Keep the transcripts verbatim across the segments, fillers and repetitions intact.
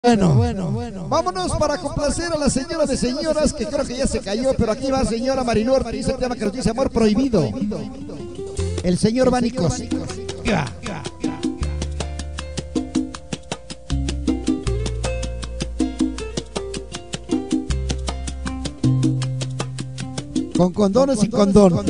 Bueno, bueno, bueno. Vámonos para complacer a la señora de señoras, que creo que ya se cayó, pero aquí va señora Marilu Ortiz, el tema que nos dice Amor Prohibido. El señor Vanicos. Con condón o sin condón.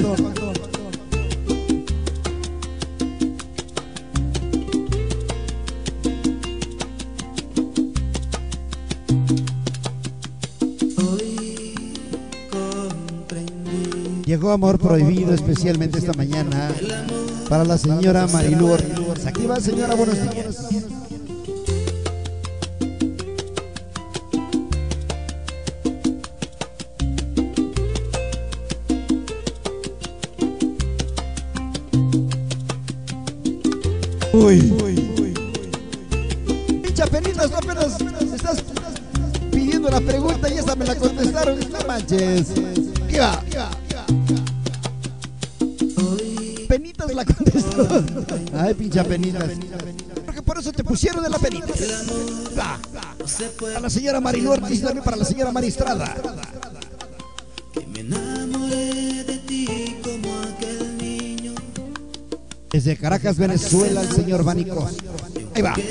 Llegó Amor Prohibido especialmente esta mañana para la señora Marilu Ortiz. Aquí va, señora, buenos días. Uy, uy, uy. Pincha penitas, no apenas estás pidiendo la pregunta y esa me la contestaron. No manches. ¿Qué va? Penitas la contestó. Ay, pincha penitas. Porque por eso te pusieron en la penita. Va. A la señora Marilu Ortiz y también para la señora Maristrada. Que me enamoré de ti como aquel niño. Desde Caracas, Venezuela, el señor Vanicos. Ahí va.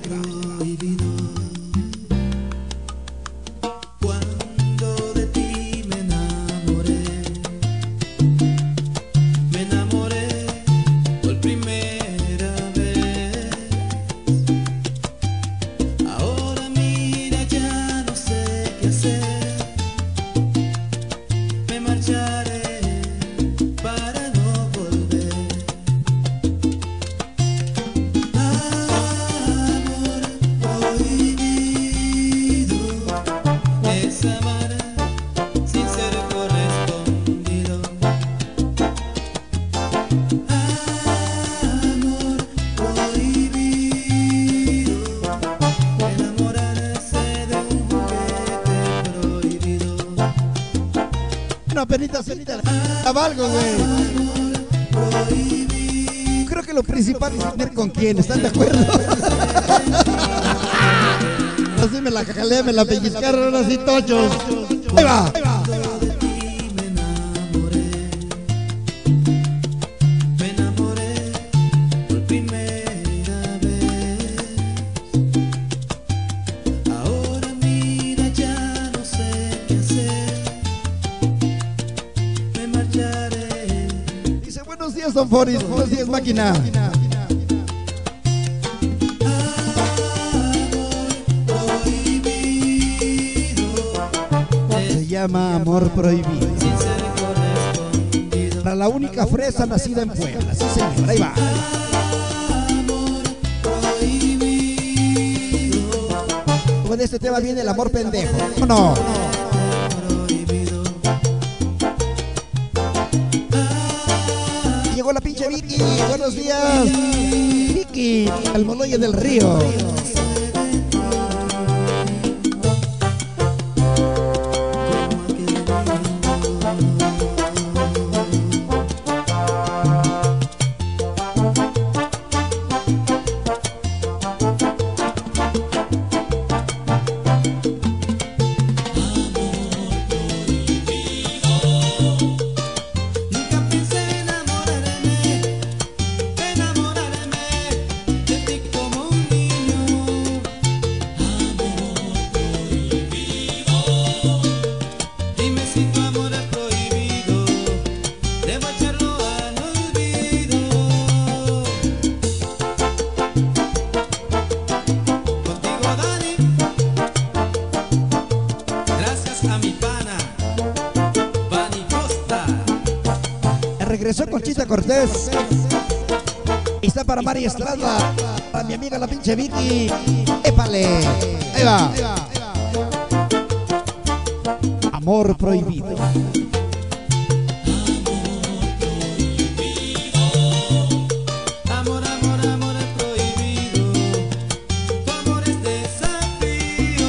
Cuando de ti me enamoré, me enamoré por primera vez. Ahora mira, ya no sé qué hacer. Me marcharé para no volver. Es amar sin ser correspondido. Amor prohibido. Enamorarse de un juguete prohibido. No, penitas, penitas. A valgo, güey. Creo que lo principal es tener con quién. ¿Están de acuerdo? Así me la jalé, me la pellizcaron así tochos. Ahí va, ahí va. De ti me enamoré. Me enamoré por primera vez. Ahora mira, ya no sé qué hacer. Me marcharé. Dice, buenos días, don Foris. Buenos días, máquina. Se llama Amor Prohibido. Sin ser correspondido. Para la única fresa nacida en Puebla. Sí, señor. Ahí va. Amor prohibido. Con este tema viene el amor pendejo. ¿O no? Prohibido. Llegó la pinche Vicky. Buenos días. Vicky, al Moloye del Río. Nunca pensé enamorarme, enamorarme de ti como un niño. Amor prohibido. Dime si tu amor es prohibido, debo echarlo al olvido. Contigo, Dani, gracias a mi pana Vanicosta. Regresó Conchita Cortés. Y está para Mari Estrada. Para mi amiga la pinche Vicky. ¡Épale! Ahí va. Amor Prohibido. Amor, amor, amor es prohibido. Tu amor es desafío.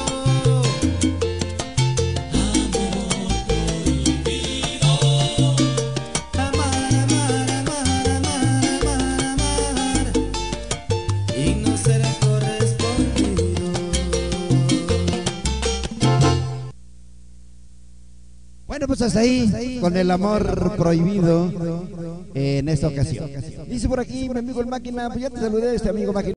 Amor prohibido. Amar, amar, amar, amar, amar, amar. Y no será correspondido. Bueno, pues hasta ahí, con el amor prohibido en esta ocasión. Dice por aquí mi amigo el Máquina, pues ya te saludé, este amigo Máquina.